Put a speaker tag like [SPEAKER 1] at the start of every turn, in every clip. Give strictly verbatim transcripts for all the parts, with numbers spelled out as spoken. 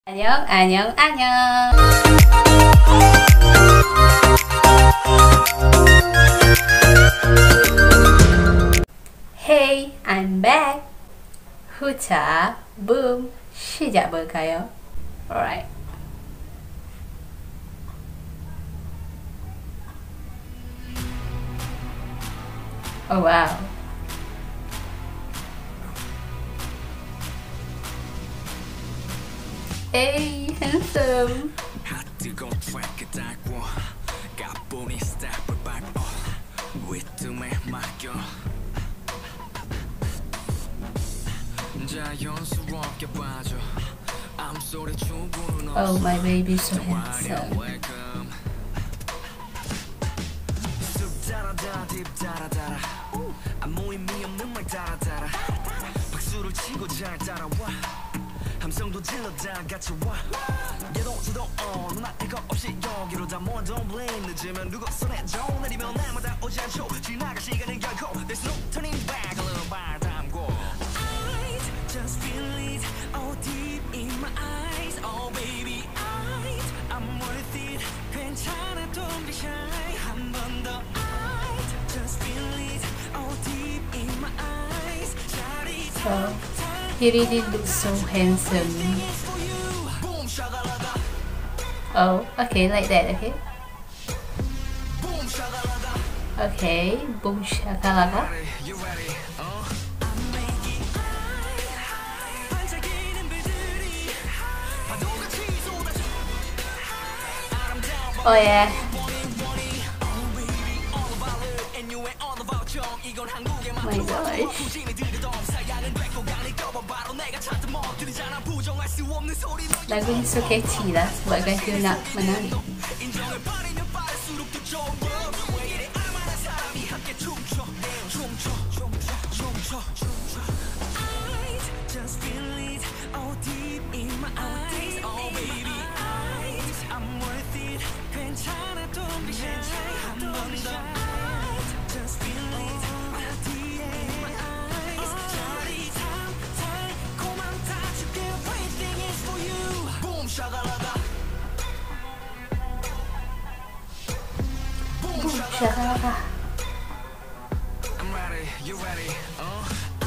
[SPEAKER 1] 안녕, 안녕, 안녕. Hey, I'm back. 후차, boom, 시작볼까요? Alright. Oh wow. Hey, handsome. Oh, my baby so handsome. 함성도 질러다 같이 와 얘도 저도 어 누나 이거 없이 여기로 다 모아 don't blame 늦으면 누구 손에 줘 내리면 날마다 오지 않죠 지나갈 시간은 결코 There's no turning back a little 발 담고 Eyes just feel it all deep in my eyes Oh baby eyes I'm worth it 괜찮아 don't be shy 한 번 더 Eyes just feel it all deep in my eyes So he really looks so handsome. Oh, okay, like that, okay? Okay, boom shakalaka. Oh yeah. My gosh. Lagu ni so catchy lah sebabkan kita nak menari. Shakalaka.
[SPEAKER 2] I'm ready, you ready? Uh.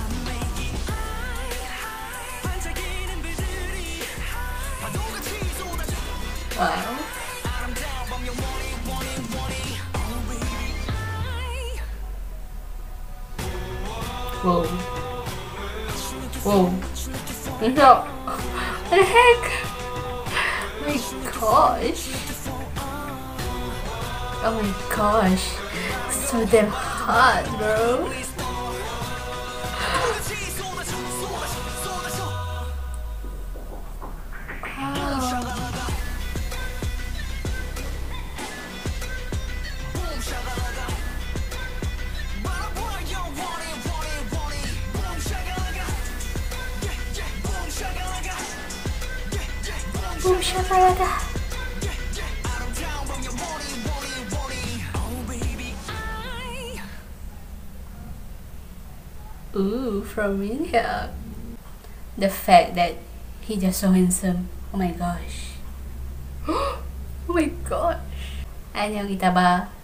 [SPEAKER 1] Wow. Whoa. Whoa. No. What the heck? Oh my gosh. Oh my gosh. So damn hot, bro. Boom shakalaka. Ooh, from India. The fact that he just so handsome. Oh my gosh. Oh my gosh. 안녕 이따 봐.